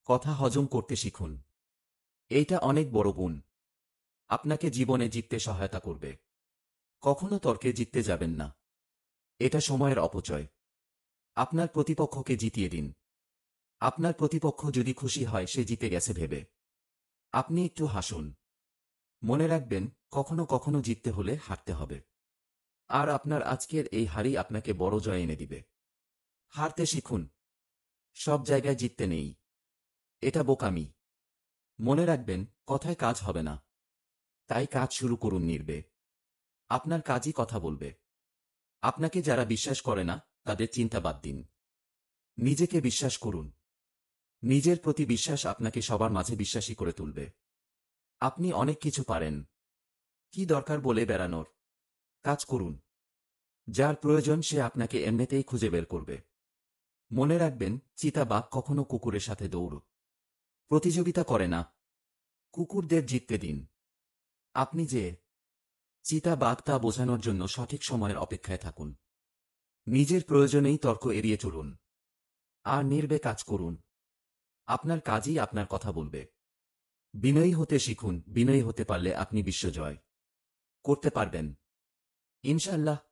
কথা হজম করতে শিখুন। এইটা অনেক বড় গুণ। আপনাকে জীবনে জিততে সহায়তা করবে। কখনো তর্কে জিততে যাবেন না। এটা সময়ের অপচয়। আপনার প্রতিপক্ষকে জিতিয়ে দিন। আপনার প্রতিপক্ষ যদি খুশি হয় সে জিতে গেছে ভেবে আপনি একটু হাসুন। মনে রাখবেন, কখনো কখনো জিততে হলে হারতে হবে। আর আপনার আজকের এই হারই আপনাকে বড় জয় এনে দিবে। হারতে শিখুন। সব জায়গায় জিততে নেই। এটা বোকামি। মনে রাখবেন, কথায় কাজ হবে না। তাই কাজ শুরু করুন নির্বে। আপনার কাজই কথা বলবে। আপনাকে যারা বিশ্বাস করে না তাদের চিন্তা বাদ দিন। নিজেকে বিশ্বাস করুন। নিজের প্রতি বিশ্বাস আপনাকে সবার মাঝে বিশ্বাসী করে তুলবে। আপনি অনেক কিছু পারেন। কি দরকার বলে বেড়ানোর? কাজ করুন। যার প্রয়োজন সে আপনাকে এমনিতেই খুঁজে বের করবে। মনে রাখবেন, চিতা বাঘ কখনো কুকুরের সাথে দৌড় প্রতিযোগিতা করে না। কুকুরদের জিততে দিন। আপনি যে চিতা বাঘ তা বোঝানোর জন্য সঠিক সময়ের অপেক্ষায় থাকুন। নিজের প্রয়োজনেই তর্ক এড়িয়ে চলুন। আর নির্বে কাজ করুন। আপনার কাজই আপনার কথা বলবে। বিনয়ী হতে শিখুন। বিনয়ী হতে পারলে আপনি বিশ্বজয় করতে পারবেন ইনশাআল্লাহ।